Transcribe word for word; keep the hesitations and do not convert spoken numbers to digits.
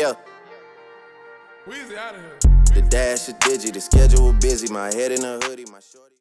Yeah. Weezy out of here. The dash is digi, the schedule busy, my head in a hoodie, my shorty.